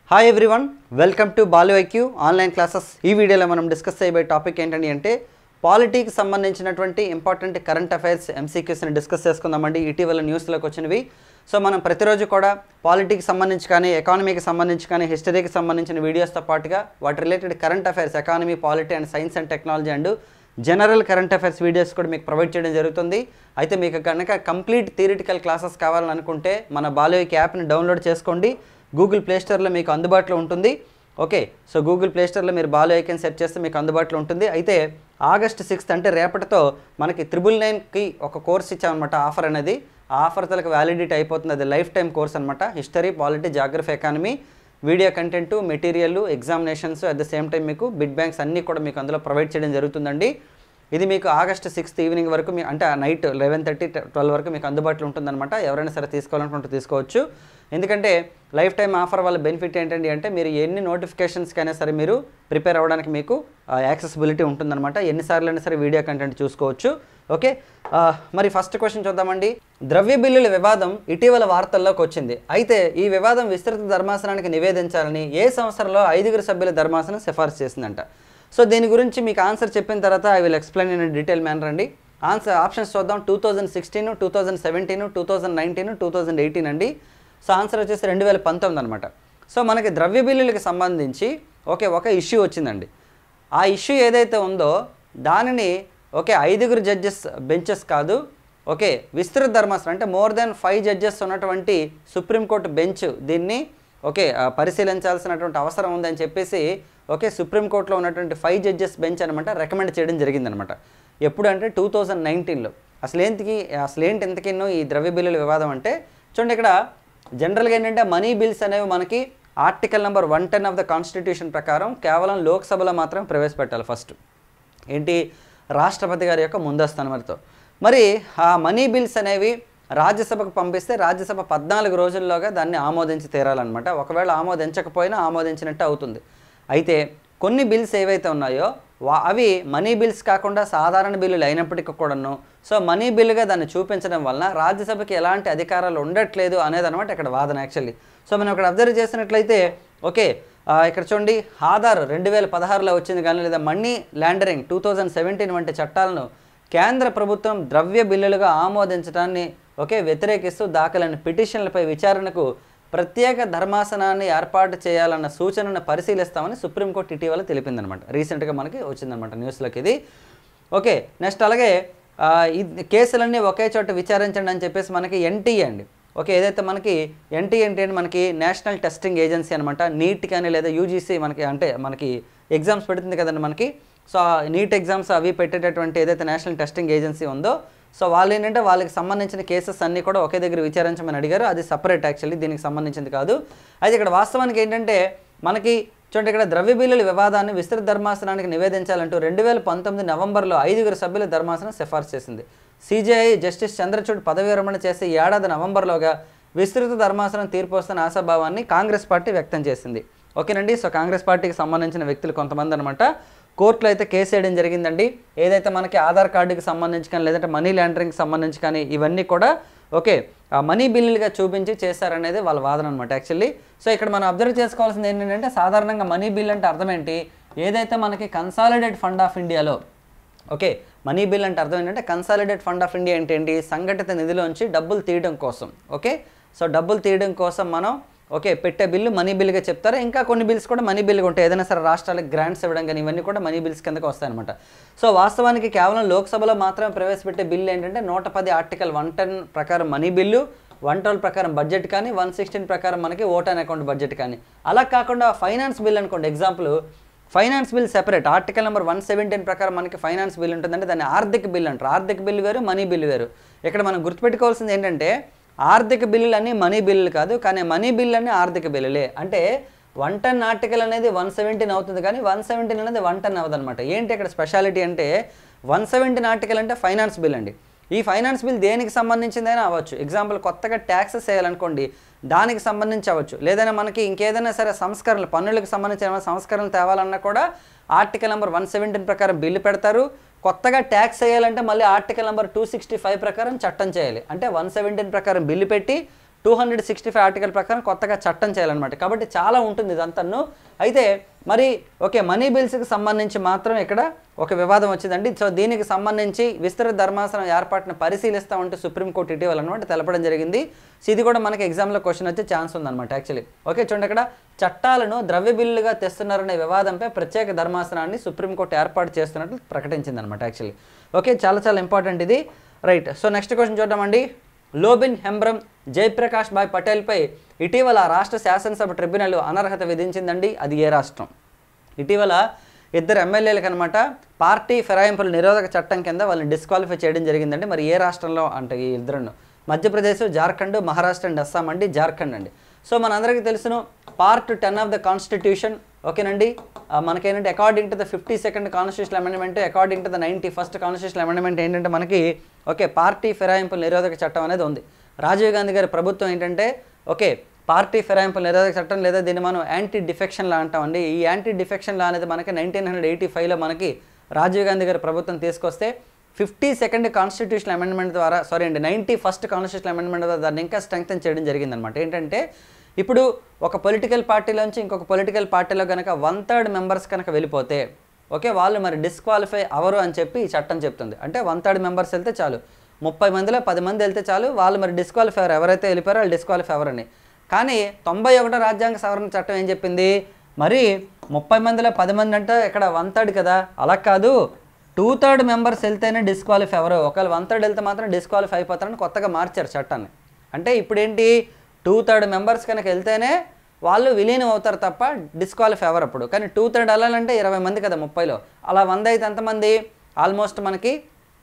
Hi everyone, welcome to Balu IQ online classes. ఈ వీడియోలో మనం డిస్కస్ చేయబోయే టాపిక్ ఏంటంటే పాలిటీకి సంబంధించినటువంటి ఇంపార్టెంట్ కరెంట్ అఫైర్స్ ఎంసీక్యూస్ని డిస్కస్ చేసుకుందామండి. ఇటీవల న్యూస్లోకి వచ్చినవి. సో మనం ప్రతిరోజు కూడా పాలిటీకి సంబంధించి కానీ, ఎకానమీకి సంబంధించి కానీ, హిస్టరీకి సంబంధించిన వీడియోస్తో పాటుగా వాటి related current affairs, economy, polity and science and technology and general current affairs videos కూడా మీకు ప్రొవైడ్ చేయడం జరుగుతుంది. అయితే మీకు కనుక కంప్లీట్ థియరిటికల్ క్లాసెస్ కావాలని అనుకుంటే మన బాలు ఐక్యూ యాప్ని డౌన్లోడ్ చేసుకోండి. గూగుల్ ప్లేస్టోర్లో మీకు అందుబాటులో ఉంటుంది. ఓకే, సో గూగుల్ ప్లేస్టోర్లో మీరు బాలు ఐకాన్ సెట్ చేస్తే మీకు అందుబాటులో ఉంటుంది. అయితే August 6th అంటే రేపటితో మనకి 999కి ఒక కోర్స్ ఇచ్చామన్నమాట. ఆఫర్ అనేది ఆ ఆఫర్ తలకు వ్యాలిడిటీ అయిపోతుంది. అది లైఫ్ టైం కోర్స్ అనమాట. History, polity, geography, economy, video content, material, examinations, at the same time మీకు బిడ్ బ్యాంక్స్ అన్నీ కూడా మీకు అందులో ప్రొవైడ్ చేయడం జరుగుతుందండి. ఇది మీకు August 6th ఈవినింగ్ వరకు అంటే నైట్ 11:30 12 వరకు మీకు అందుబాటులో ఉంటుందన్నమాట. ఎవరైనా సరే తీసుకోవాలనుకుంటే తీసుకోవచ్చు. ఎందుకంటే లైఫ్ టైం ఆఫర్ వల్ల బెనిఫిట్ ఏంటండి అంటే మీరు ఎన్ని నోటిఫికేషన్స్కైనా సరే మీరు ప్రిపేర్ అవ్వడానికి మీకు యాక్సెసిబిలిటీ ఉంటుందన్నమాట. ఎన్నిసార్లు అయినా సరే వీడియో కంటెంట్ చూసుకోవచ్చు. ఓకే, మరి ఫస్ట్ క్వశ్చన్ చూద్దామండి. ద్రవ్య బిల్లుల వివాదం ఇటీవల వార్తల్లోకి వచ్చింది. అయితే ఈ వివాదం విస్తృత ధర్మాసనానికి నివేదించాలని ఏ సంవత్సరంలో 5 సభ్యుల ధర్మాసనం సిఫార్సు చేసిందంట. సో దీని గురించి మీకు ఆన్సర్ చెప్పిన తర్వాత I will explain in detail manner అండి. ఆప్షన్స్ చూద్దాం. 2016, 2017, 2019, 2018 అండి. సో ఆన్సర్ వచ్చేసి 2019 అనమాట. సో మనకి ద్రవ్య బిల్లులకు సంబంధించి ఒక ఇష్యూ వచ్చిందండి. ఆ ఇష్యూ ఏదైతే ఉందో దానిని 5 జడ్జెస్ బెంచెస్ కాదు, విస్తృత ధర్మాసనం అంటే మోర్ దెన్ 5 జడ్జెస్ ఉన్నటువంటి సుప్రీంకోర్టు బెంచ్ దీన్ని పరిశీలించాల్సినటువంటి అవసరం ఉందని చెప్పేసి సుప్రీంకోర్టులో ఉన్నటువంటి 5 జడ్జెస్ బెంచ్ అనమాట రికమెండ్ చేయడం జరిగిందనమాట. ఎప్పుడు అంటే 2019లో. అసలేంటి ఇంతకిన్నో ఈ ద్రవ్య బిల్లుల వివాదం అంటే చూడండి, ఇక్కడ జనరల్గా ఏంటంటే మనీ బిల్స్ అనేవి మనకి article number 110 of the constitution ప్రకారం కేవలం లోక్సభలో మాత్రం ప్రవేశపెట్టాలి. ఫస్ట్ ఏంటి, రాష్ట్రపతి గారి యొక్క ముందస్తు అనుమతితో. మరి ఆ మనీ బిల్స్ అనేవి రాజ్యసభకు పంపిస్తే రాజ్యసభ 14 రోజుల్లోగా దాన్ని ఆమోదించి తీరాలన్నమాట. ఒకవేళ ఆమోదించకపోయినా ఆమోదించినట్టు అవుతుంది. అయితే కొన్ని బిల్స్ ఏవైతే ఉన్నాయో అవి మనీ బిల్స్ కాకుండా సాధారణ బిల్లులు అయినప్పటికీ కూడాను సో మనీ బిల్లుగా దాన్ని చూపించడం వలన రాజ్యసభకి ఎలాంటి అధికారాలు ఉండట్లేదు అనేది అనమాట ఇక్కడ వాదన యాక్చువల్లీ. సో మనం ఇక్కడ అబ్జర్వ్ చేసినట్లయితే ఇక్కడ చూడండి, ఆధార్ 2016లో వచ్చింది కానీ, లేదా మనీ లాండరింగ్ 2017 వంటి చట్టాలను కేంద్ర ప్రభుత్వం ద్రవ్య బిల్లులుగా ఆమోదించడాన్ని వ్యతిరేకిస్తూ దాఖలైన పిటిషన్లపై విచారణకు ప్రత్యేక ధర్మాసనాన్ని ఏర్పాటు చేయాలన్న సూచనను పరిశీలిస్తామని సుప్రీంకోర్టు ఇటీవల తెలిపిందనమాట. రీసెంట్గా మనకి వచ్చిందనమాట న్యూస్లోకి ఇది. నెక్స్ట్ అలాగే ఈ కేసులన్నీ ఒకే చోట విచారించండి అని చెప్పేసి మనకి ఎన్టీఏ అండి. ఏదైతే మనకి ఎన్టీఏ అంటే మనకి నేషనల్ టెస్టింగ్ ఏజెన్సీ అనమాట. నీట్ కానీ లేదా యూజీసీ మనకి ఎగ్జామ్స్ పెడుతుంది కదండి మనకి. సో నీట్ ఎగ్జామ్స్ అవి పెట్టేటటువంటి ఏదైతే నేషనల్ టెస్టింగ్ ఏజెన్సీ ఉందో సో వాళ్ళు ఏంటంటే వాళ్ళకి సంబంధించిన కేసెస్ అన్నీ కూడా ఒకే దగ్గర విచారించమని అడిగారు. అది సపరేట్ యాక్చువల్లీ, దీనికి సంబంధించింది కాదు. అయితే ఇక్కడ వాస్తవానికి ఏంటంటే మనకి చూడండి, ఇక్కడ ద్రవ్య బిల్లుల వివాదాన్ని విస్తృత ధర్మాసనానికి నివేదించాలంటూ 2019 నవంబర్లో 5 సభ్యుల ధర్మాసనం సిఫార్సు చేసింది. సిజేఐ జస్టిస్ చంద్రచూడ్ పదవి విరమణ చేసి ఏడాది నవంబర్లోగా విస్తృత ధర్మాసనం తీర్పు వస్తున్న ఆశాభావాన్ని కాంగ్రెస్ పార్టీ వ్యక్తం చేసింది. ఓకేనండి. సో కాంగ్రెస్ పార్టీకి సంబంధించిన వ్యక్తులు కొంతమంది అనమాట కోర్టులో అయితే కేసు వేయడం జరిగిందండి. ఏదైతే మనకి ఆధార్ కార్డుకి సంబంధించి కానీ లేదంటే మనీ లాండరింగ్కి సంబంధించి కానీ ఇవన్నీ కూడా మనీ బిల్లులుగా చూపించి చేశారనేది వాళ్ళ వాదన అనమాట యాక్చువల్లీ. సో ఇక్కడ మనం అబ్జర్వ్ చేసుకోవాల్సింది ఏంటంటే సాధారణంగా మనీ బిల్ అంటే అర్థం ఏంటి, ఏదైతే మనకి కన్సాలిడేట్ ఫండ్ ఆఫ్ ఇండియాలో మనీ బిల్ అంటే అర్థం ఏంటంటే కన్సాలిడేట్ ఫండ్ ఆఫ్ ఇండియా అంటే ఏంటి, సంఘటిత నిధిలోంచి డబ్బులు తీయడం కోసం. సో డబ్బులు తీయడం కోసం మనం పెట్టే బిల్లు మనీ బిల్గా చెప్తారు. ఇంకా కొన్ని బిల్స్ కూడా మనీ బిల్గా ఉంటాయి. ఏదైనా సరే రాష్ట్రాలకు గ్రాంట్స్ ఇవ్వడం కానీ ఇవన్నీ కూడా మనీ బిల్స్ కిందకి వస్తాయన్నమాట. సో వాస్తవానికి కేవలం లోక్సభలో మాత్రమే ప్రవేశపెట్టే బిల్లు ఏంటంటే 110 ఆర్టికల్ 110 ప్రకారం మనీ బిల్లు, 112 ప్రకారం బడ్జెట్ కానీ, 116 ప్రకారం మనకి ఓట్ అండ్ అకౌంట్ బడ్జెట్ కానీ. అలా కాకుండా ఫైనాన్స్ బిల్ అనుకోండి, example finance bill separate. Article number 117 ప్రకారం మనకి ఫైనాన్స్ బిల్ ఉంటుందంటే దాన్ని ఆర్థిక బిల్ అంటారు. ఆర్థిక బిల్లు వేరు, మనీ బిల్లు వేరు. ఇక్కడ మనం గుర్తుపెట్టుకోవాల్సింది ఏంటంటే ఆర్థిక బిల్లులన్నీ మనీ బిల్లులు కాదు, కానీ మనీ బిల్లు అన్నీ ఆర్థిక బిల్లులే. అంటే 110 ఆర్టికల్ అనేది 117 అవుతుంది కానీ 117 అనేది 110 అవ్వదు అనమాట. ఏంటి ఇక్కడ స్పెషాలిటీ అంటే 117 ఆర్టికల్ అంటే ఫైనాన్స్ బిల్ అండి. ఈ ఫైనాన్స్ బిల్ దేనికి సంబంధించిందైనా అవ్వచ్చు. ఎగ్జాంపుల్ కొత్తగా ట్యాక్సెస్ వేయాలనుకోండి, దానికి సంబంధించి అవ్వచ్చు. లేదైనా మనకి ఇంకేదైనా సరే సంస్కరణలు, పన్నులకు సంబంధించిన సంస్కరణలు తేవాలన్నా కూడా ఆర్టికల్ నెంబర్ 117 ప్రకారం బిల్లు పెడతారు. కొత్తగా ట్యాక్స్ చేయాలంటే మళ్ళీ ఆర్టికల్ నెంబర్ 265 ప్రకారం చట్టం చేయాలి. అంటే 117 ప్రకారం బిల్లు పెట్టి 265 ఆర్టికల్ ప్రకారం కొత్తగా చట్టం చేయాలన్నమాట. కాబట్టి చాలా ఉంటుంది ఇదంతాను. అయితే మరి ఓకే, మనీ బిల్స్కి సంబంధించి మాత్రం ఇక్కడ ఒక వివాదం వచ్చిందండి. సో దీనికి సంబంధించి విస్తృత ధర్మాసనం ఏర్పాటును పరిశీలిస్తామంటూ సుప్రీంకోర్టు ఇటీవల అనమాట తెలపడం జరిగింది. సో ఇది కూడా మనకి ఎగ్జామ్లో క్వశ్చన్ వచ్చే ఛాన్స్ ఉందన్నమాట యాక్చువల్లీ. ఓకే చూడండి, అక్కడ చట్టాలను ద్రవ్య బిల్లుగా తెస్తున్నారనే వివాదంపై ప్రత్యేక ధర్మాసనాన్ని సుప్రీంకోర్టు ఏర్పాటు చేస్తున్నట్లు ప్రకటించింది అనమాట యాక్చువల్లీ. ఓకే, చాలా చాలా ఇంపార్టెంట్ ఇది. రైట్, సో నెక్స్ట్ క్వశ్చన్ చూద్దామండి. లోబిన్ హెంబ్రమ్ జయప్రకాష్ భాయ్ పటేల్పై ఇటీవల రాష్ట్ర శాసనసభ ట్రిబ్యునల్ అనర్హత విధించిందండి. అది ఏ రాష్ట్రం? ఇటీవల ఇద్దరు ఎమ్మెల్యేలకు అనమాట పార్టీ ఫిరాయింపుల నిరోధక చట్టం కింద వాళ్ళని డిస్క్వాలిఫై చేయడం జరిగిందండి. మరి ఏ రాష్ట్రంలో అంటే ఈ ఇద్దరును? మధ్యప్రదేశ్, జార్ఖండ్, మహారాష్ట్ర అండ్ అస్సాం అండి. జార్ఖండ్ అండి. సో మనందరికీ తెలుసును పార్ట్ 10 ఆఫ్ ద కాన్స్టిట్యూషన్ ఓకేనండి. మనకేంటంటే according to the 52nd constitution amendment, according to the 91st constitution amendment ఏంటంటే మనకి ఓకే పార్టీ ఫిరాయింపుల నిరోధక చట్టం అనేది ఉంది. రాజీవ్ గాంధీ గారి ప్రభుత్వం ఏంటంటే ఓకే పార్టీ ఫిరాయింపుల నిరోధక చట్టం లేదా దీన్ని మనం యాంటీ డిఫెక్షన్ లా అంటామండి. ఈ యాంటీ డిఫెక్షన్ లా అనేది మనకి 1985లో మనకి రాజీవ్ గాంధీ గారి ప్రభుత్వం తీసుకొస్తే 52nd కాన్స్టిట్యూషన్ అమెండ్మెంట్ ద్వారా 91st కాన్స్టిట్యూషన్ అమెండ్మెంట్ ద్వారా దాన్ని ఇంకా స్ట్రెంగ్తన్ చేయడం జరిగిందనమాట. ఏంటంటే ఇప్పుడు ఒక పొలిటికల్ పార్టీలోంచి ఇంకొక పొలిటికల్ పార్టీలో కనుక 1/3 మెంబర్స్ కనుక వెళ్ళిపోతే ఓకే వాళ్ళు మరి డిస్క్వాలిఫై అవరు అని చెప్పి ఈ చట్టం చెప్తుంది. అంటే 1/3 మెంబర్స్ వెళ్తే చాలు, 30 మందిలో 10 మంది వెళ్తే చాలు, వాళ్ళు మరి డిస్క్వాలిఫై అవరు. ఎవరైతే వెళ్ళిపోయారో వాళ్ళు డిస్క్వాలిఫై అవరని. కానీ 91వ రాజ్యాంగ సవరణ చట్టం ఏం చెప్పింది? మరి 30 మందిలో 10 మంది అంటే ఇక్కడ 1/3 కదా, అలా కాదు 2/3 మెంబర్స్ వెళ్తేనే డిస్క్వాలిఫై అవరు. ఒకవేళ 1/3 వెళ్తే మాత్రం డిస్క్వాలిఫై అయిపోతారని కొత్తగా మార్చారు చట్టాన్ని. అంటే ఇప్పుడు ఏంటి 2/3 మెంబర్స్ కనుక వెళ్తేనే వాళ్ళు విలీనం అవుతారు తప్ప డిస్క్వాలిఫై అవ్వరు అప్పుడు. కానీ 2/3 వెళ్ళాలంటే 20 మంది కదా 30లో, అలా 100 అయితే ఎంతమంది? ఆల్మోస్ట్ మనకి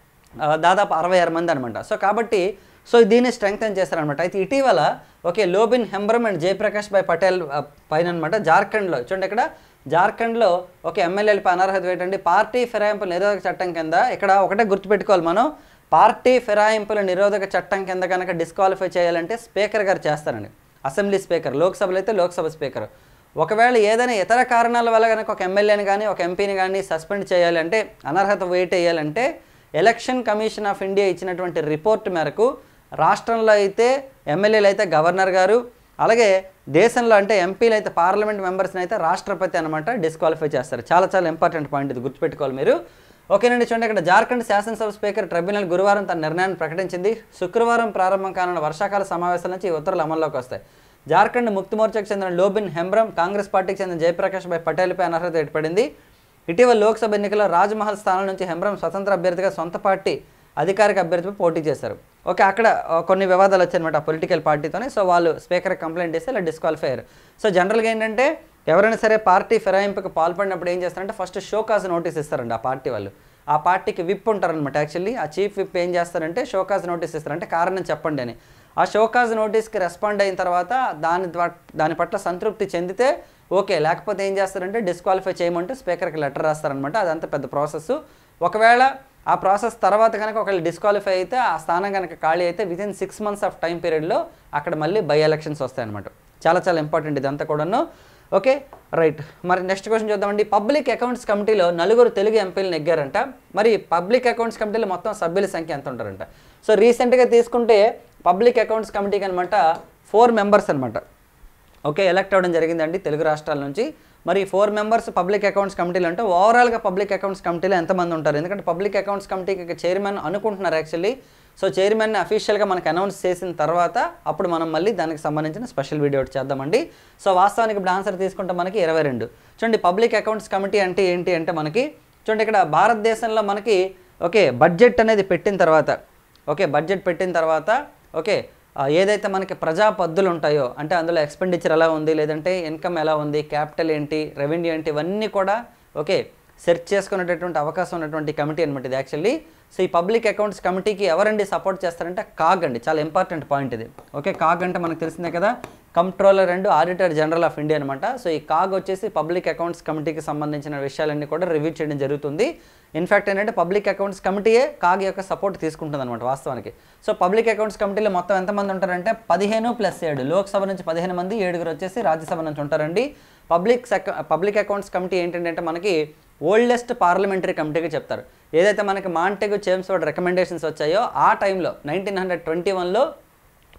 దాదాపు 66 మంది అనమాట. సో కాబట్టి దీన్ని స్ట్రెంగ్తన్ చేస్తారనమాట. అయితే ఇటీవల ఓకే లోబిన్ హెంబ్రమ్ అండ్ జయప్రకాష్ భాయ్ పటేల్ పైన అనమాట జార్ఖండ్లో చూడండి, ఇక్కడ జార్ఖండ్లో ఒక ఎమ్మెల్యేలపై అనర్హత ఏంటండి పార్టీ ఫిరాయింపుల నిరోధక చట్టం కింద. ఇక్కడ ఒకటే గుర్తుపెట్టుకోవాలి మనం, పార్టీ ఫిరాయింపుల నిరోధక చట్టం కింద కనుక డిస్క్వాలిఫై చేయాలంటే స్పీకర్ గారు చేస్తారండి. అసెంబ్లీ స్పీకర్, లోక్సభలో అయితే లోక్సభ స్పీకర్. ఒకవేళ ఏదైనా ఇతర కారణాల వల్ల కనుక ఒక ఎమ్మెల్యేని కానీ ఒక ఎంపీని కానీ సస్పెండ్ చేయాలంటే, అనర్హత వెయిట్ వేయాలంటే ఎలక్షన్ కమిషన్ ఆఫ్ ఇండియా ఇచ్చినటువంటి రిపోర్ట్ మేరకు రాష్ట్రంలో అయితే ఎమ్మెల్యేలు అయితే గవర్నర్ గారు, అలాగే దేశంలో అంటే ఎంపీలు అయితే పార్లమెంట్ మెంబర్స్ని అయితే రాష్ట్రపతి అనమాట డిస్క్వాలిఫై చేస్తారు. చాలా చాలా ఇంపార్టెంట్ పాయింట్ ఇది, గుర్తుపెట్టుకోవాలి మీరు. ఓకేనండి, చూడండి ఇక్కడ జార్ఖండ్ శాసనసభ స్పీకర్ ట్రిబ్యునల్ గురువారం తన నిర్ణయాన్ని ప్రకటించింది. శుక్రవారం ప్రారంభం కానున్న వర్షాకాల సమావేశాల నుంచి ఈ ఉత్తర్వులు అమల్లోకి వస్తాయి. జార్ఖండ్ ముక్తి మోర్చాకు చెందిన లోబిన్ హెంబ్రమ్, కాంగ్రెస్ పార్టీకి చెందిన జయప్రకాష్ భాయ్ పటేల్పై అనర్హత ఏర్పడింది. ఇటీవల లోక్సభ ఎన్నికల్లో రాజ్మహల్ స్థానం నుంచి హెంబ్రమ్ స్వతంత్ర అభ్యర్థిగా సొంత పార్టీ అధికారిక అభ్యర్థిపై పోటీ చేశారు. ఓకే, అక్కడ కొన్ని వివాదాలు వచ్చాయన్నమాట పొలిటికల్ పార్టీతోనే. సో వాళ్ళు స్పీకర్ కంప్లైంట్ చేస్తే ఇలా డిస్క్వాలిఫై అయ్యారు. సో జనరల్గా ఏంటంటే ఎవరైనా సరే పార్టీ ఫిరాయింపుకి పాల్పడినప్పుడు ఏం చేస్తారంటే ఫస్ట్ షోకాజ్ నోటీస్ ఇస్తారండి ఆ పార్టీ వాళ్ళు. ఆ పార్టీకి విప్ ఉంటారనమాట. యాక్చువల్లీ ఆ చీఫ్ విప్ ఏం చేస్తారంటే షోకాజ్ నోటీస్ ఇస్తారంటే కారణం చెప్పండి అని. ఆ షోకాజ్ నోటీస్కి రెస్పాండ్ అయిన తర్వాత దాని పట్ల సంతృప్తి చెందితే ఓకే, లేకపోతే ఏం చేస్తారంటే డిస్క్వాలిఫై చేయమంటూ స్పీకర్కి లెటర్ రాస్తారనమాట. అదంతా పెద్ద ప్రాసెస్. ఒకవేళ ఆ ప్రాసెస్ తర్వాత కనుక ఒకవేళ డిస్క్వాలిఫై అయితే ఆ స్థానం కనుక ఖాళీ అయితే వితిన్ 6 months ఆఫ్ టైం పీరియడ్లో అక్కడ మళ్ళీ బై ఎలక్షన్స్ వస్తాయన్నమాట. చాలా చాలా ఇంపార్టెంట్ ఇదంతా కూడాను. ఓకే రైట్, మరి నెక్స్ట్ క్వశ్చన్ చూద్దామండి. పబ్లిక్ అకౌంట్స్ కమిటీలో 4 తెలుగు ఎంపీలు నెగ్గారంట. మరి పబ్లిక్ అకౌంట్స్ కమిటీలో మొత్తం సభ్యుల సంఖ్య ఎంత ఉంటారంట? సో రీసెంట్గా తీసుకుంటే పబ్లిక్ అకౌంట్స్ కమిటీకి అనమాట 4 members అనమాట ఓకే ఎలక్ట్ అవ్వడం జరిగిందండి తెలుగు రాష్ట్రాల నుంచి. మరి 4 members పబ్లిక్ అకౌంట్స్ కమిటీలు అంటే ఓవరాల్గా పబ్లిక్ అకౌంట్స్ కమిటీలో ఎంతమంది ఉంటారు? ఎందుకంటే పబ్లిక్ అకౌంట్స్ కమిటీకి చైర్మన్ అనుకుంటున్నారు యాక్చువల్లీ. సో చైర్మన్ని అఫీషియల్గా మనకు అనౌన్స్ చేసిన తర్వాత అప్పుడు మనం మళ్ళీ దానికి సంబంధించిన స్పెషల్ వీడియో చేద్దామండి. సో వాస్తవానికి ఇప్పుడు ఆన్సర్ తీసుకుంటే మనకి 22. చూడండి పబ్లిక్ అకౌంట్స్ కమిటీ అంటే ఏంటి అంటే మనకి చూడండి ఇక్కడ భారతదేశంలో మనకి ఓకే బడ్జెట్ అనేది పెట్టిన తర్వాత ఓకే ఏదైతే మనకి ప్రజా పద్దులు ఉంటాయో అంటే అందులో ఎక్స్పెండిచర్ ఎలా ఉంది, లేదంటే ఇన్కమ్ ఎలా ఉంది, క్యాపిటల్ ఏంటి, రెవెన్యూ ఏంటి, ఇవన్నీ కూడా ఓకే సెర్చ్ చేసుకునేటటువంటి అవకాశం ఉన్నటువంటి కమిటీ అనమాట ఇది యాక్చువల్లీ. సో ఈ పబ్లిక్ అకౌంట్స్ కమిటీకి ఎవరండి సపోర్ట్ చేస్తారంటే కాగ్ అండి. చాలా ఇంపార్టెంట్ పాయింట్ ఇది. ఓకే, కాగ్ అంటే మనకు తెలిసిందే కదా, controller and auditor general of India అనమాట. సో ఈ కాగ్ వచ్చేసి పబ్లిక్ అకౌంట్స్ కమిటీకి సంబంధించిన విషయాలన్నీ కూడా రివ్యూ చేయడం జరుగుతుంది. ఇన్ఫ్యాక్ట్ ఏంటంటే పబ్లిక్ అకౌంట్స్ కమిటీయే కాగ్ యొక్క సపోర్ట్ తీసుకుంటుంది అనమాట వాస్తవానికి. సో పబ్లిక్ అకౌంట్స్ కమిటీలో మొత్తం ఎంతమంది ఉంటారంటే 15 + 7 లోక్సభ నుంచి 15 మంది, 7 వచ్చేసి రాజ్యసభ నుంచి ఉంటారండి. పబ్లిక్ అకౌంట్స్ కమిటీ ఏంటంటే మనకి ఓల్డెస్ట్ పార్లమెంటరీ కమిటీగా చెప్తారు. ఏదైతే మనకి మాంటెగు చేమ్స్ఫోర్డ్ రికమెండేషన్స్ వచ్చాయో ఆ టైంలో 1921లో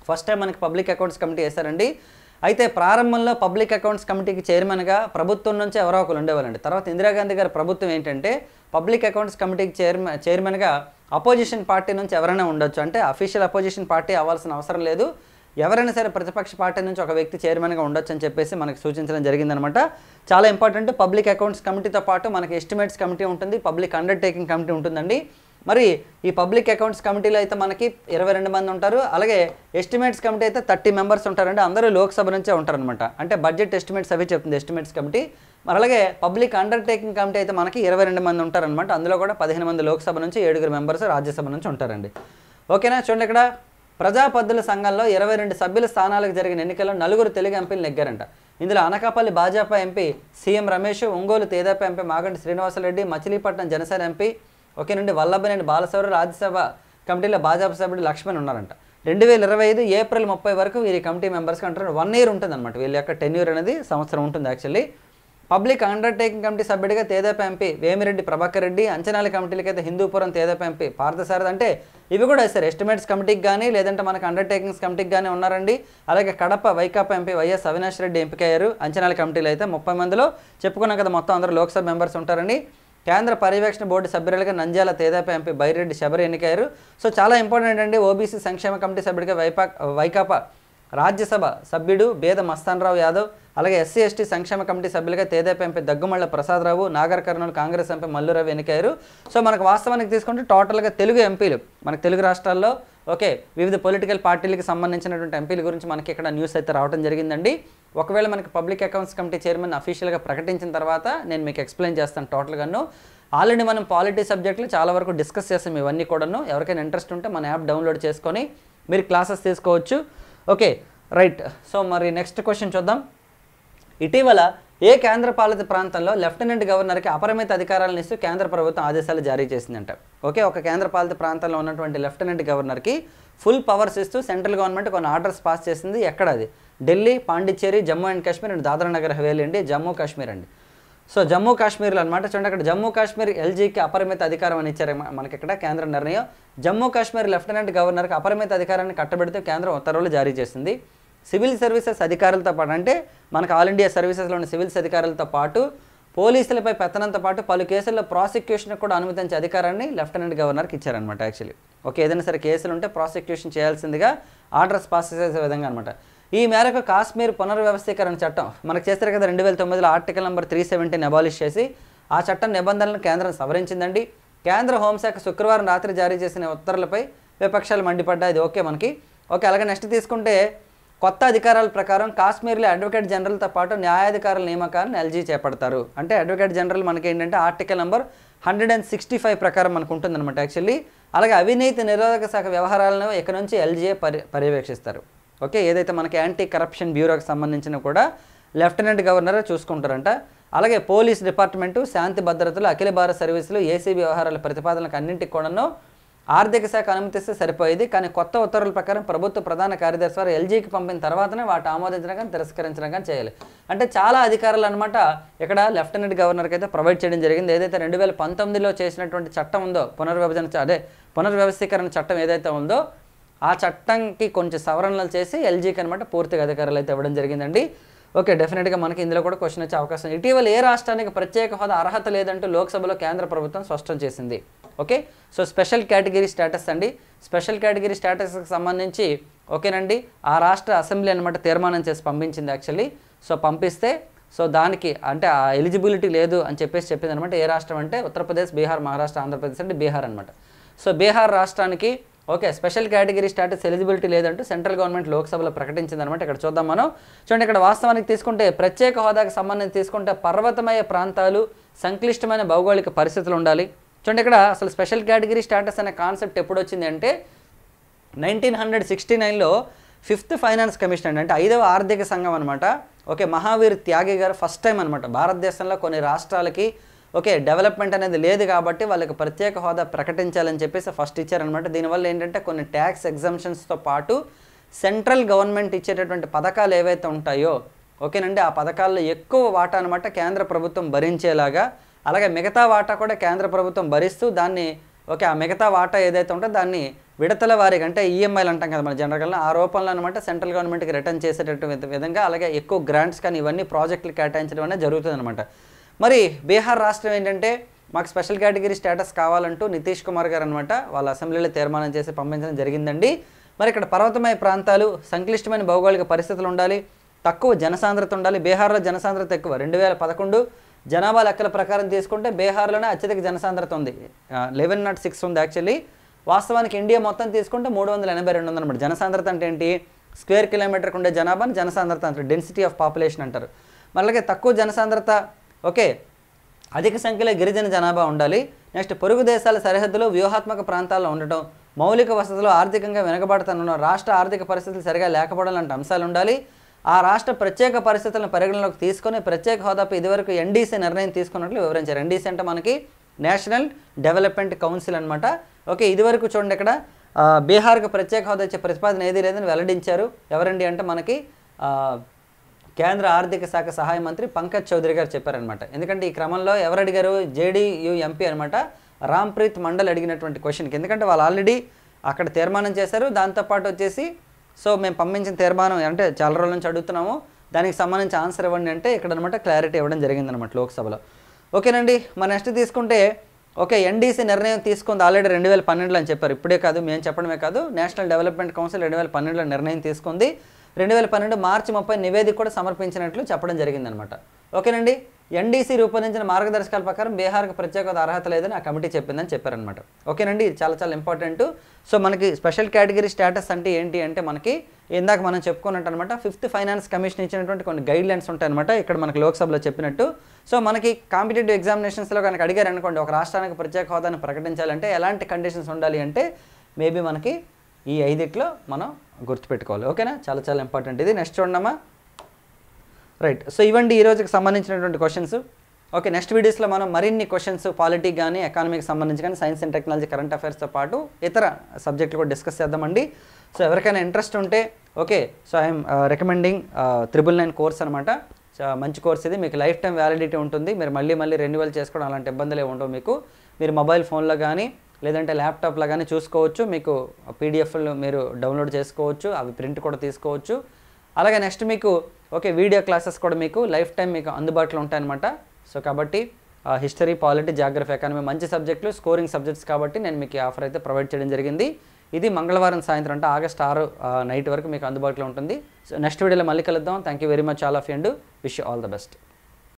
ఫస్ట్ టైం మనకి పబ్లిక్ అకౌంట్స్ కమిటీ వేశారండి. అయితే ప్రారంభంలో పబ్లిక్ అకౌంట్స్ కమిటీకి చైర్మన్గా ప్రభుత్వం నుంచి ఎవరో ఒకరు ఉండేవాళ్ళండి. తర్వాత ఇందిరాగాంధీ గారి ప్రభుత్వం ఏంటంటే పబ్లిక్ అకౌంట్స్ కమిటీకి చైర్మన్గా అపోజిషన్ పార్టీ నుంచి ఎవరైనా ఉండొచ్చు. అంటే అఫీషియల్ అపోజిషన్ పార్టీ అవ్వాల్సిన అవసరం లేదు, ఎవరైనా సరే ప్రతిపక్ష పార్టీ నుంచి ఒక వ్యక్తి చైర్మన్గా ఉండొచ్చు అని చెప్పేసి మనకు సూచించడం జరిగిందనమాట. చాలా ఇంపార్టెంట్. పబ్లిక్ అకౌంట్స్ కమిటీతో పాటు మనకి ఎస్టిమేట్స్ కమిటీ ఉంటుంది, పబ్లిక్ అండర్టేకింగ్ కమిటీ ఉంటుందండి. మరి ఈ పబ్లిక్ అకౌంట్స్ కమిటీలో అయితే మనకి 22 మంది ఉంటారు. అలాగే ఎస్టిమేట్స్ కమిటీ అయితే 30 మెంబర్స్ ఉంటారండి. అందరూ లోక్సభ నుంచే ఉంటారనమాట. అంటే బడ్జెట్ ఎస్టిమేట్స్ అవి చెప్తుంది ఎస్టిమేట్స్ కమిటీ. మరి అలాగే పబ్లిక్ అండర్టేకింగ్ కమిటీ అయితే మనకి 22 మంది ఉంటారనమాట. అందులో కూడా 15 మంది లోక్సభ నుంచి, 7 మెంబర్స్ రాజ్యసభ నుంచి ఉంటారండి. ఓకేనా? చూడండి, ఇక్కడ ప్రజాపద్దుల సంఘంలో 22 సభ్యుల స్థానాలకు జరిగిన ఎన్నికల్లో 4 తెలుగు ఎంపీలు నెగ్గారంట. ఇందులో Anakapalli Bhajapa MP CM Ramesh, Ongole Tedepa MP Maganti Srinivasa Reddy, Machilipatnam Janasena MP నుండి వల్లభనేని బాలశౌరి, రాజ్యసభ కమిటీలో భాజపా సభ్యుడు లక్ష్మణ్ ఉన్నారంట. 2025 ఏప్రిల్ 30 వరకు వీరి కమిటీ మెంబర్స్కి అంటారు 1 ఇయర్ ఉంటుంది అనమాట. వీళ్ళ యొక్క టెన్యూర్ అనేది సంవత్సరం ఉంటుంది యాక్చువల్లీ. పబ్లిక్ అండర్టేకింగ్ కమిటీ సభ్యుడిగా తెదేపా ఎంపీ వేమిరెడ్డి ప్రభాకర్ రెడ్డి, అంచనాల కమిటీలకైతే హిందూపురం తెదేపా ఎంపీ పార్థసారథి. అంటే ఇవి కూడా సార్ ఎస్టిమేట్స్ కమిటీకి కానీ లేదంటే మనకు అండర్టేకింగ్స్ కమిటీకి కానీ ఉన్నారండి. అలాగే కడప వైకాపా ఎంపీ వైఎస్ అవినాష్ రెడ్డి ఎంపికయ్యారు. అంచనాల కమిటీలు అయితే 30 మందిలో చెప్పుకున్నాం కదా, మొత్తం అందరూ లోక్సభ మెంబర్స్ ఉంటారండి. కేంద్ర పర్యవేక్షణ బోర్డు సభ్యులుగా నంద్యాల తెదేపా ఎంపీ బైరెడ్డి శబరి ఎన్నికయ్యారు. సో చాలా ఇంపార్టెంట్ అండి. ఓబీసీ సంక్షేమ కమిటీ సభ్యుడిగా వైకాపా రాజ్యసభ సభ్యుడు బేద మస్తాన్రావు యాదవ్, అలాగే ఎస్సీ ఎస్టీ సంక్షేమ కమిటీ సభ్యులుగా తెదేపా MP Daggumalla Prasadarao, Nagarkurnool Congress MP Mallu Ravi ఎన్నికయ్యారు. సో మనకు వాస్తవానికి తీసుకుంటే టోటల్గా తెలుగు ఎంపీలు మనకు తెలుగు రాష్ట్రాల్లో వివిధ పొలిటికల్ పార్టీలకు సంబంధించినటువంటి ఎంపీల గురించి మనకి ఇక్కడ న్యూస్ అయితే రావడం జరిగిందండి. ఒకవేళ మనకి పబ్లిక్ అకౌంట్స్ కమిటీ చైర్మన్ అఫీషియల్గా ప్రకటించిన తర్వాత నేను మీకు ఎక్స్ప్లెయిన్ చేస్తాను టోటల్గాను. ఆల్రెడీ మనం పాలిటీ సబ్జెక్టులు చాలా వరకు డిస్కస్ చేస్తాం ఇవన్నీ కూడాను. ఎవరికైనా ఇంట్రెస్ట్ ఉంటే మన యాప్ డౌన్లోడ్ చేసుకొని మీరు క్లాసెస్ తీసుకోవచ్చు. Okay, right. సో మరి నెక్స్ట్ క్వశ్చన్ చూద్దాం. ఇటీవల ఏ కేంద్రపాలిత ప్రాంతంలో లెఫ్టినెంట్ గవర్నర్కి అపరిమిత అధికారాలను ఇస్తూ కేంద్ర ప్రభుత్వం ఆదేశాలు జారీ చేసిందంట. ఒక కేంద్రపాలిత ప్రాంతంలో ఉన్నటువంటి లెఫ్టినెంట్ గవర్నర్కి ఫుల్ పవర్స్ ఇస్తూ సెంట్రల్ గవర్నమెంట్ కొన్ని ఆర్డర్స్ పాస్ చేసింది. ఎక్కడ అది? ఢిల్లీ, పాండిచ్చేరి, జమ్మూ అండ్ కాశ్మీర్ అండ్ దాద్రా నగర్ హవేలీ అండి. జమ్మూ కాశ్మీర్ అండి. సో జమ్మూ కాశ్మీర్లో అనమాట. చూడండి, అక్కడ జమ్మూ కాశ్మీర్ ఎల్జీకి అపరిమిత అధికారం అని ఇచ్చారు మనకి ఇక్కడ కేంద్ర నిర్ణయం. జమ్మూ కాశ్మీర్ లెఫ్టినెంట్ గవర్నర్కి అపరిమిత అధికారాన్ని కట్టబెడితే కేంద్రం ఉత్తర్వులు జారీ చేసింది. సివిల్ సర్వీసెస్ అధికారులతో పాటు, అంటే మనకు ఆల్ ఇండియా సర్వీసెస్లోని సివిల్స్ అధికారులతో పాటు పోలీసులపై పెత్తనంతో పాటు పలు కేసుల్లో ప్రాసిక్యూషన్కి కూడా అనుమతించే అధికారాన్ని లెఫ్టినెంట్ గవర్నర్కి ఇచ్చారనమాట యాక్చువల్లీ. ఏదైనా సరే కేసులు ఉంటే ప్రాసిక్యూషన్ చేయాల్సిందిగా ఆర్డర్స్ పాస్ చేసే విధంగా అనమాట. ఈ మేరకు కాశ్మీర్ పునర్వ్యవస్థీకరణ చట్టం మనకు చేస్తారు కదా 2009లో ఆర్టికల్ నెంబర్ 317 అబాలిష్ చేసి ఆ చట్టం నిబంధనలను కేంద్రం సవరించిందండి. కేంద్ర హోంశాఖ శుక్రవారం రాత్రి జారీ చేసిన ఉత్తర్వులపై విపక్షాలు మండిపడ్డాయి. ఇది మనకి అలాగే నెక్స్ట్ తీసుకుంటే కొత్త అధికారాల ప్రకారం కాశ్మీర్లో అడ్వకేట్ జనరల్తో పాటు న్యాయాధికారుల నియామకాన్ని ఎల్జీ చేపడతారు. అంటే అడ్వకేట్ జనరల్ మనకి ఏంటంటే ఆర్టికల్ నెంబర్ 165 ప్రకారం మనకు ఉంటుందన్నమాట యాక్చువల్లీ. అలాగే అవినీతి నిరోధక శాఖ వ్యవహారాలను ఇక్కడ నుంచి ఎల్జీఏ పర్యవేక్షిస్తారు. ఏదైతే మనకి యాంటీ కరప్షన్ బ్యూరోకి సంబంధించిన కూడా లెఫ్టినెంట్ గవర్నర్ చూసుకుంటారంట. అలాగే పోలీస్ డిపార్ట్మెంటు, శాంతి భద్రతలు, అఖిల భారత సర్వీసులు, ఏసీబీ వ్యవహారాల ప్రతిపాదనలకు అన్నింటికి కూడాను ఆర్థిక శాఖ అనుమతిస్తే సరిపోయేది. కానీ కొత్త ఉత్తర్వుల ప్రకారం ప్రభుత్వ ప్రధాన కార్యదర్శి వారు ఎల్జీకి పంపిన తర్వాతనే వాటి ఆమోదించడం కానీ తిరస్కరించడం కానీ చేయాలి. అంటే చాలా అధికారాలు అనమాట ఇక్కడ లెఫ్టినెంట్ గవర్నర్కి అయితే ప్రొవైడ్ చేయడం జరిగింది. ఏదైతే 2019లో చేసినటువంటి చట్టం ఉందో పునర్వ్యవస్థీకరణ చట్టం ఏదైతే ఉందో ఆ చట్టంకి కొంచెం సవరణలు చేసి ఎల్జీకి అనమాట పూర్తిగా అధికారాలు అయితే ఇవ్వడం జరిగిందండి. డెఫినెట్గా మనకి ఇందులో కూడా క్వశ్చన్ వచ్చే అవకాశం. ఇటీవల ఏ రాష్ట్రానికి ప్రత్యేక హోదా అర్హత లేదంటూ లోక్సభలో కేంద్ర ప్రభుత్వం స్పష్టం చేసింది. సో స్పెషల్ కేటగిరీ స్టేటస్ అండి. స్పెషల్ కేటగిరీ స్టేటస్కి సంబంధించి ఆ రాష్ట్ర అసెంబ్లీ అనమాట తీర్మానం చేసి పంపించింది యాక్చువల్లీ. సో పంపిస్తే దానికి అంటే ఆ ఎలిజిబిలిటీ లేదు అని చెప్పింది అనమాట. ఏ రాష్ట్రం అంటే ఉత్తరప్రదేశ్, బీహార్, మహారాష్ట్ర, ఆంధ్రప్రదేశ్ అంటే బీహార్ అనమాట. సో బీహార్ రాష్ట్రానికి స్పెషల్ కేటగిరీ స్టేటస్ ఎలిజిబిలిటీ లేదంటూ సెంట్రల్ గవర్నమెంట్ లోక్సభలో ప్రకటించింది అనమాట. ఇక్కడ చూద్దాం మనం. చూడండి, ఇక్కడ వాస్తవానికి తీసుకుంటే ప్రత్యేక హోదాకు సంబంధించి తీసుకుంటే పర్వతమయ ప్రాంతాలు, సంక్లిష్టమైన భౌగోళిక పరిస్థితులు ఉండాలి. చూడండి, ఇక్కడ అసలు స్పెషల్ కేటగిరీ స్టేటస్ అనే కాన్సెప్ట్ ఎప్పుడు వచ్చింది అంటే 1969లో 5th ఫైనాన్స్ కమిషన్ అంటే 5వ ఆర్థిక సంఘం అనమాట. మహావీర్ త్యాగి గారు ఫస్ట్ టైం అనమాట భారతదేశంలో కొన్ని రాష్ట్రాలకి డెవలప్మెంట్ అనేది లేదు కాబట్టి వాళ్ళకి ప్రత్యేక హోదా ప్రకటించాలని చెప్పేసి ఫస్ట్ ఇచ్చారనమాట. దీనివల్ల ఏంటంటే కొన్ని ట్యాక్స్ ఎగ్జంప్షన్స్తో పాటు సెంట్రల్ గవర్నమెంట్ ఇచ్చేటటువంటి పథకాలు ఏవైతే ఉంటాయో ఆ పథకాల్లో ఎక్కువ వాటా అనమాట కేంద్ర ప్రభుత్వం భరించేలాగా, అలాగే మిగతా వాటా కూడా కేంద్ర ప్రభుత్వం భరిస్తూ దాన్ని ఓకే, ఆ మిగతా వాటా ఏదైతే ఉంటుందో దాన్ని విడతల వారీగా అంటే ఈఎంఐలు అంటాం కదా మన జనరల్గా, ఆ రూపంలో అనమాట సెంట్రల్ గవర్నమెంట్కి రిటర్న్ చేసేటట్టు విధంగా, అలాగే ఎక్కువ గ్రాంట్స్ కానీ ఇవన్నీ ప్రాజెక్టులు కేటాయించడం అనేది జరుగుతుంది అనమాట. మరి బీహార్ రాష్ట్రం ఏంటంటే మాకు స్పెషల్ కేటగిరీ స్టేటస్ కావాలంటూ నితీష్ కుమార్ గారు అనమాట వాళ్ళ అసెంబ్లీలో తీర్మానం చేసి పంపించడం జరిగిందండి. మరి ఇక్కడ పర్వతమయ ప్రాంతాలు, సంక్లిష్టమైన భౌగోళిక పరిస్థితులు ఉండాలి, తక్కువ జనసాంద్రత ఉండాలి. బీహార్లో జనసాంద్రత ఎక్కువ. 2011 జనాభా లెక్కల ప్రకారం తీసుకుంటే బీహార్లోనే అత్యధిక జనసాంద్రత ఉంది, 1106 ఉంది యాక్చువల్లీ. వాస్తవానికి ఇండియా మొత్తం తీసుకుంటే 382 ఉందన్నమాట. జనసాంద్రత అంటే ఏంటి, స్క్వేర్ కిలోమీటర్కి ఉండే జనాభాని జనసాంద్రత అంటారు, డెన్సిటీ ఆఫ్ పాపులేషన్ అంటారు. అలాగే తక్కువ జనసాంద్రత, ఓకే, అధిక సంఖ్యలో గిరిజన జనాభా ఉండాలి. నెక్స్ట్ పొరుగు దేశాల సరిహద్దులో వ్యూహాత్మక ప్రాంతాల్లో ఉండటం, మౌలిక వసతులు ఆర్థికంగా వెనుకబడతాను, రాష్ట్ర ఆర్థిక పరిస్థితులు సరిగా లేకపోవడం లాంటి అంశాలు ఉండాలి. ఆ రాష్ట్ర ప్రత్యేక పరిస్థితులను పరిగణలోకి తీసుకొని ప్రత్యేక హోదాపై ఇదివరకు ఎన్డీసీ నిర్ణయం తీసుకున్నట్లు వివరించారు. ఎన్డీసీ అంటే మనకి నేషనల్ డెవలప్మెంట్ కౌన్సిల్ అనమాట. ఓకే, ఇదివరకు చూడండి ఇక్కడ బీహార్కు ప్రత్యేక హోదా ఇచ్చే ప్రతిపాదన ఏదీ లేదని వెల్లడించారు. ఎవరండి అంటే మనకి కేంద్ర ఆర్థిక శాఖ సహాయ మంత్రి పంకజ్ చౌదరి గారు చెప్పారనమాట. ఎందుకంటే ఈ క్రమంలో ఎవరు అడిగారు, జేడీయూ ఎంపీ అనమాట రామ్ప్రీత్ మండల్ అడిగినటువంటి క్వశ్చన్కి. ఎందుకంటే వాళ్ళు ఆల్రెడీ అక్కడ తీర్మానం చేశారు. దాంతోపాటు వచ్చేసి సో మేము పంపించిన తీర్మానం అంటే చాలా రోజుల నుంచి అడుగుతున్నాము, దానికి సంబంధించి ఆన్సర్ ఇవ్వండి అంటే ఇక్కడ అనమాట క్లారిటీ ఇవ్వడం జరిగిందనమాట లోక్సభలో. ఓకేనండి, మరి నెక్స్ట్ తీసుకుంటే ఓకే, ఎన్డీసీ నిర్ణయం తీసుకుంది ఆల్రెడీ 2012లో అని చెప్పారు. ఇప్పుడే కాదు, మేము చెప్పడమే కాదు, నేషనల్ డెవలప్మెంట్ కౌన్సిల్ 2012లో నిర్ణయం తీసుకుంది. 2012 మార్చి 30 నివేదిక కూడా సమర్పించినట్లు చెప్పడం జరిగిందనమాట. ఓకేనండి, ఎన్డీసీ రూపొందించిన మార్గదర్శకాల ప్రకారం బీహార్కు ప్రత్యేక అర్హత లేదని ఆ కమిటీ చెప్పిందని చెప్పారనమాట. ఓకేనండి, చాలా చాలా ఇంపార్టెంట్. సో మనకి స్పెషల్ కేటగిరీ స్టేటస్ అంటే ఏంటి అంటే మనకి ఇందాక మనం చెప్పుకున్నట్టు అనమాట 5th ఫైనాన్స్ కమిషన్ ఇచ్చినటువంటి కొన్ని గైడ్ లైన్స్ ఉంటాయన్నమాట ఇక్కడ మనకి లోక్సభలో చెప్పినట్టు. సో మనకి కాంపిటేటివ్ ఎగ్జామినేషన్స్లో కనుక అడిగారు అనుకోండి, ఒక రాష్ట్రానికి ప్రత్యేక హోదాను ప్రకటించాలంటే ఎలాంటి కండిషన్స్ ఉండాలి అంటే మేబీ మనకి ఈ 5 మనం గుర్తుపెట్టుకోవాలి. ఓకేనా, చాలా చాలా ఇంపార్టెంట్ ఇది. నెక్స్ట్ చూడమ్మా. రైట్, సో ఇవ్వండి ఈ రోజుకి సంబంధించినటువంటి క్వశ్చన్స్. ఓకే, నెక్స్ట్ వీడియోస్లో మనం మరిన్ని క్వశ్చన్స్ పాలిటీ కానీ ఎకానమీకి సంబంధించి కానీ సైన్స్ అండ్ టెక్నాలజీ కరెంట్ అఫైర్స్తో పాటు ఇతర సబ్జెక్టులు కూడా డిస్కస్ చేద్దామండి. సో ఎవరికైనా ఇంట్రెస్ట్ ఉంటే okay, so I'm recommending 999 course అనమాట. మంచి కోర్స్ ఇది, మీకు లైఫ్ టైం వ్యాలిడిటీ ఉంటుంది. మీరు మళ్ళీ రెన్యువల్ చేసుకోవడం అలాంటి ఇబ్బందులు ఏమి ఉండవు మీకు. మీరు మొబైల్ ఫోన్లో కానీ లేదంటే ల్యాప్టాప్లో కానీ చూసుకోవచ్చు, మీకు పీడిఎఫ్లు మీరు డౌన్లోడ్ చేసుకోవచ్చు, అవి ప్రింట్ కూడా తీసుకోవచ్చు. అలాగే నెక్స్ట్ మీకు ఓకే వీడియో క్లాసెస్ కూడా మీకు లైఫ్ టైం మీకు అందుబాటులో ఉంటాయన్నమాట. సో కాబట్టి హిస్టరీ, పాలిటీ, జాగ్రఫీ, ఎకానమీ మంచి సబ్జెక్టులు, స్కోరింగ్ సబ్జెక్ట్స్ కాబట్టి నేను మీకు ఆఫర్ అయితే ప్రొవైడ్ చేయడం జరిగింది. ఇది మంగళవారం సాయంత్రం అంటే ఆగస్ట్ 6 నైట్ వరకు మీకు అందుబాటులో ఉంటుంది. సో నెక్స్ట్ వీడియోలో మళ్ళీ కలుద్దాం. Thank you very much all of you and wish you all the best.